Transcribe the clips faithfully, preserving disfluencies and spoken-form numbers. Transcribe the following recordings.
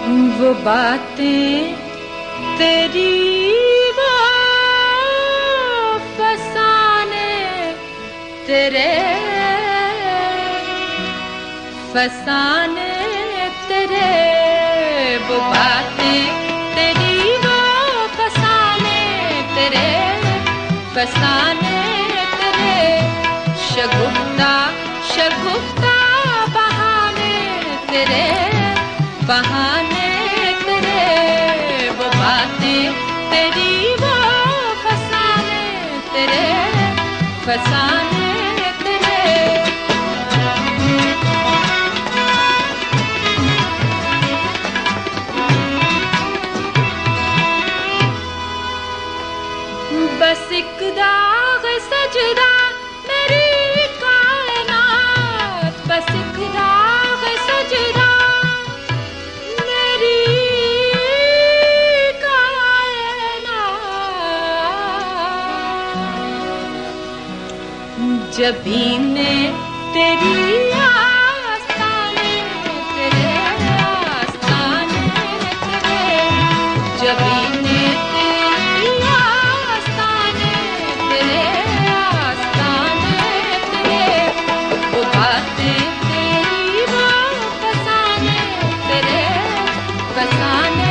वो बातें तेरी वो फसाने तेरे फसाने तेरे वो बातें तेरी वो फसाने तेरे फसाने तेरे शगुफ्ता शगुफ्ता बहाने तेरे बहाने तेरे वो बातें तेरी वो फसाने तेरे फसाने तेरे बस एक दाग सजदा मेरी कायनात बस एक दाग सजदा जभी ने तेरी आस्ताने तेरे आस्ताने तेरे जभी ने तेरी आस्ताने तेरे आस्ताने तेरे वो बातें तेरी वो फसाने तेरे फसाने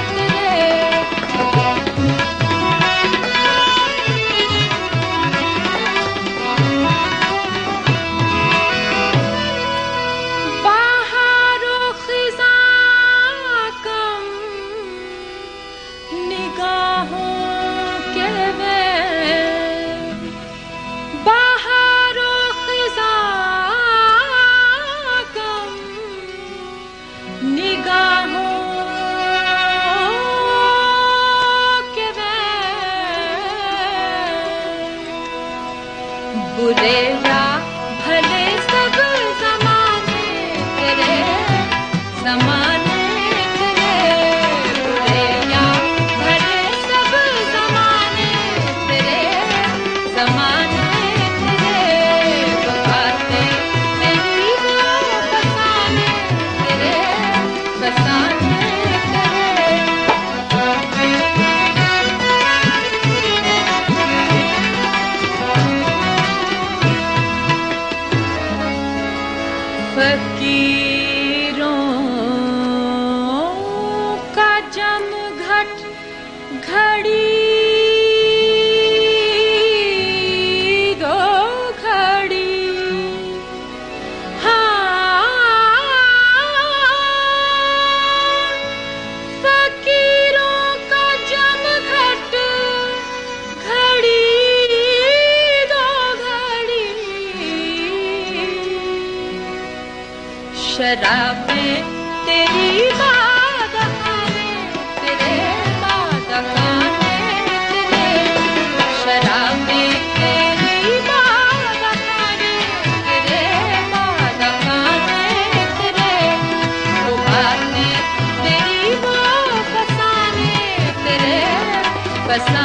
बुरे या भले सब ज़माने तेरे ज़माने तेरे बुरे या भले सब ज़माने तेरे ज़माने तेरे वो बातें तेरी वो फसाने तेरे फसाने फकीरों का जमघट घड़ी दो घड़ी हाँ फकीरों का जमघट घड़ी दो घड़ी शराबें तेरी बादखाने तेरे बादखाने तेरे शराबें तेरी बादखाने तेरे बादखाने तेरे वो बातें तेरी वो फसाने तेरे फसाने